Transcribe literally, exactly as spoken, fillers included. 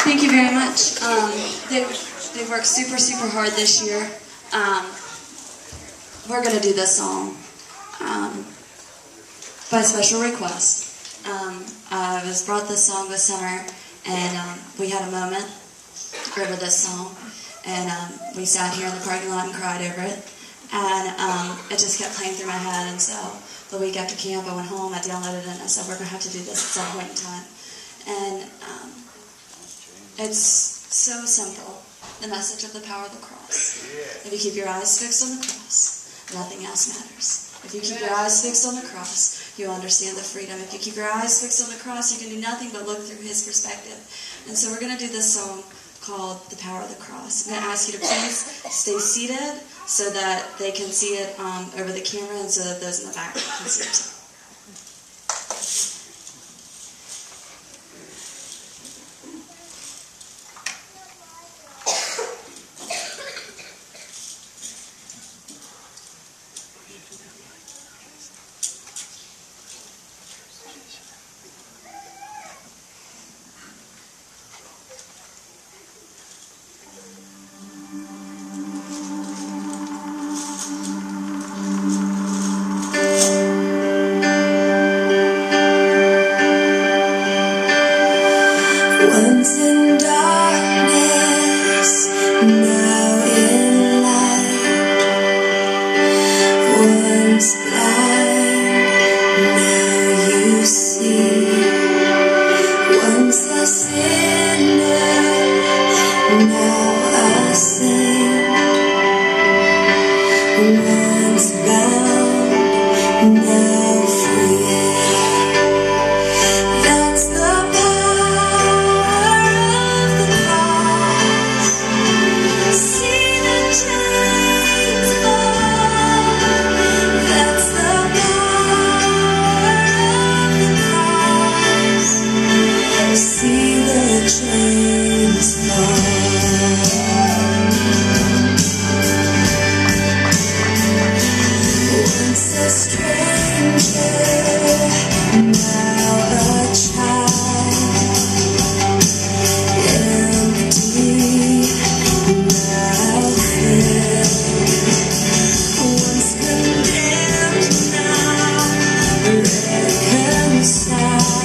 Thank you very much. Um, they, they worked super, super hard this year. Um, we're going to do this song um, by special request. Um, I was brought this song this summer, and um, we had a moment over this song, and um, we sat here in the parking lot and cried over it, and um, it just kept playing through my head, and so the week after camp I went home, I downloaded it, and I said we're going to have to do this at some point in time. And um, it's so simple, the message of the power of the cross. If you keep your eyes fixed on the cross, nothing else matters. If you keep your eyes fixed on the cross, you'll understand the freedom. If you keep your eyes fixed on the cross, you can do nothing but look through His perspective. And so we're going to do this song called The Power of the Cross. I'm going to ask you to please stay seated so that they can see it um, over the camera and so that those in the back can see it too. Once in darkness, now in light. Once blind, now you see. Once a sinner, now a saint. Once bound, now free. That's the Once condemned, now reconciled.